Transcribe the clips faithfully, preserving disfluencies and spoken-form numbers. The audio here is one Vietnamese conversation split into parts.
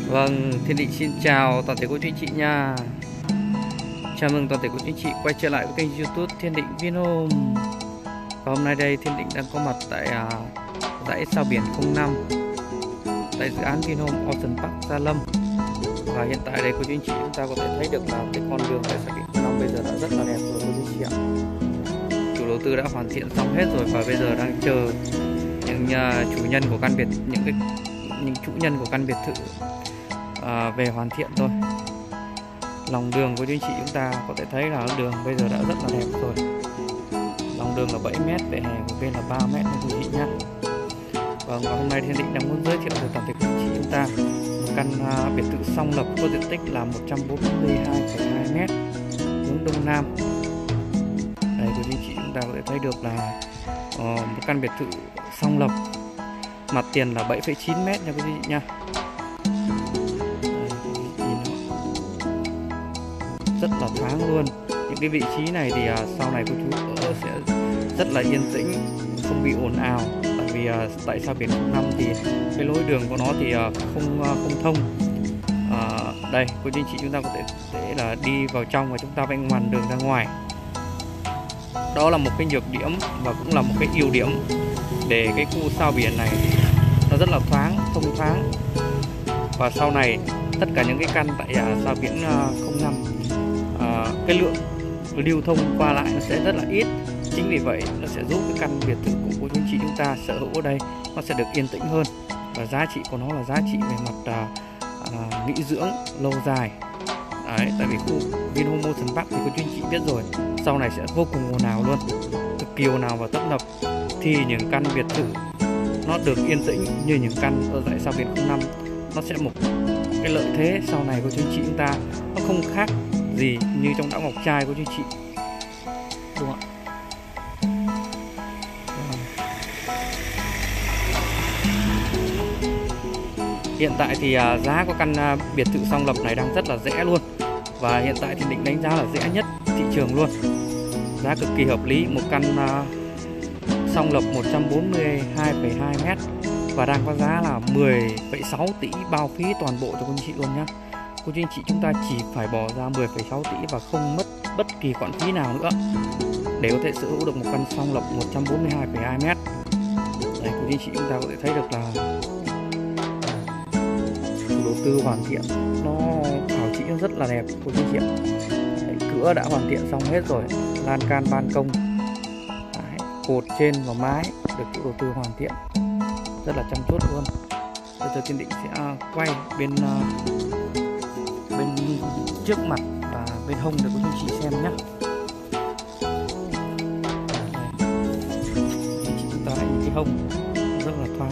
Vâng, Thiên Định xin chào toàn thể cô chú anh chị nha. Chào mừng toàn thể cô chú anh chị quay trở lại với kênh YouTube Thiên Định Vinhome. Và hôm nay đây Thiên Định đang có mặt tại à, dãy sao biển không năm tại dự án Vinhome Ocean Park Gia Lâm. Và hiện tại đây cô chú anh chị chúng ta có thể thấy được là cái con đường tại sao biển không năm bây giờ đã rất là đẹp rồi cô chú anh chị ạ. Chủ đầu tư đã hoàn thiện xong hết rồi và bây giờ đang chờ những uh, chủ nhân của căn biệt những cái những chủ nhân của căn biệt thự À, về hoàn thiện thôi. Lòng đường của anh chị chúng ta có thể thấy là đường bây giờ đã rất là đẹp rồi. Lòng đường là bảy mét, vỉa hè của bên là ba mét nha quý vị nhé. Vâng, và hôm nay Thiên Định đang muốn giới thiệu với toàn thể quý chị chúng ta một căn uh, biệt thự song lập có diện tích là một trăm bốn mươi hai phẩy hai mét, hướng đông nam. Đây quý chị chúng ta có thể thấy được là uh, một căn biệt thự song lập, mặt tiền là bảy phẩy chín mét nha quý vị nha. Rất là thoáng luôn. Những cái vị trí này thì uh, sau này cô chú ở sẽ rất là yên tĩnh, không bị ồn ào. Tại vì uh, tại sao biển không năm thì cái lối đường của nó thì uh, không uh, không thông. Uh, đây cô chú anh chị chúng ta có thể, thể là đi vào trong và chúng ta phải ngoằn đường ra ngoài. Đó là một cái nhược điểm và cũng là một cái ưu điểm để cái khu sao biển này nó rất là thoáng, thông thoáng. Và sau này tất cả những cái căn tại uh, sao biển uh, không năm À, cái lượng lưu thông qua lại nó sẽ rất là ít. Chính vì vậy nó sẽ giúp cái căn biệt thự của cô chú anh chị chúng ta sở hữu ở đây nó sẽ được yên tĩnh hơn, và giá trị của nó là giá trị về mặt à, à, nghỉ dưỡng lâu dài. Đấy, tại vì khu Vinhome Ocean Park thì cô chú anh chị biết rồi, sau này sẽ vô cùng ồn ào luôn, cực kỳ ồn ào và tấp nập. Thì những căn biệt thự nó được yên tĩnh như những căn ở dãy sao biển không năm, nó sẽ một cái lợi thế sau này cô chú anh chị chúng ta nó không khác gì như trong đảo Ngọc Trai của chú chị, đúng không ạ? Hiện tại thì uh, giá của căn uh, biệt thự song lập này đang rất là rẻ luôn, và hiện tại thì định đánh giá là rẻ nhất thị trường luôn, giá cực kỳ hợp lý. Một căn uh, song lập một trăm bốn mươi hai phẩy hai mét và đang có giá là mười phẩy sáu tỷ bao phí toàn bộ cho cô chị luôn nhá. Cô chú anh chị chúng ta chỉ phải bỏ ra mười phẩy sáu tỷ và không mất bất kỳ khoản phí nào nữa để có thể sở hữu được một căn song lập một trăm bốn mươi hai phẩy hai mét. Đây cô chú anh chị chúng ta có thể thấy được là chủ đầu tư hoàn thiện, nó thảo chỉ rất là đẹp cô chú anh chị ạ. Đấy, cửa đã hoàn thiện xong hết rồi, lan can ban công, đấy, cột trên và mái được chủ đầu tư hoàn thiện rất là chăm chút luôn. Bây giờ Thiên Định sẽ quay bên bên trước mặt và bên hông để cô chú chị xem nhé. Chị chúng ta thấy cái hông rất là thoáng.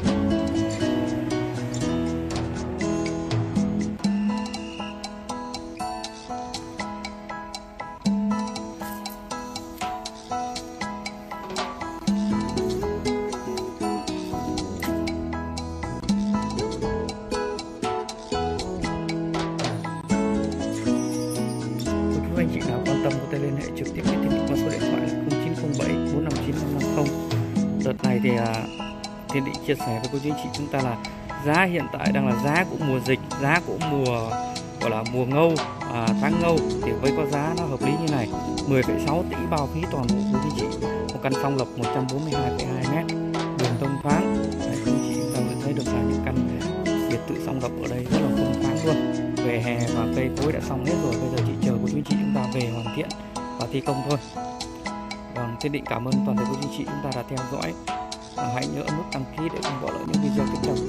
Anh chị nào quan tâm có thể liên hệ trực tiếp với Thiên Định qua số điện thoại là không chín không bảy bốn năm chín năm năm không. Đợt này thì uh, Thiên Định chia sẻ với cô chú anh chị chúng ta là giá hiện tại đang là giá của mùa dịch, giá của mùa gọi là mùa ngâu, à, tháng ngâu, thì với có giá nó hợp lý như này, mười phẩy sáu tỷ bao phí toàn bộ cô chú anh chị. Một căn song lập một trăm bốn mươi hai phẩy hai mét, đường thông thoáng. Đấy, cô chú anh chị chúng ta có thấy được là những căn biệt thự song lập ở đây rất là thông thoáng luôn. Về hè và cây cối đã xong hết rồi, bây giờ chỉ chờ cô chú anh chị chúng ta về hoàn thiện và thi công thôi. Vâng, Thiên Định cảm ơn toàn thể cô chú anh chị chúng ta đã theo dõi. À, hãy nhớ ấn nút đăng ký để không bỏ lỡ những video tiếp theo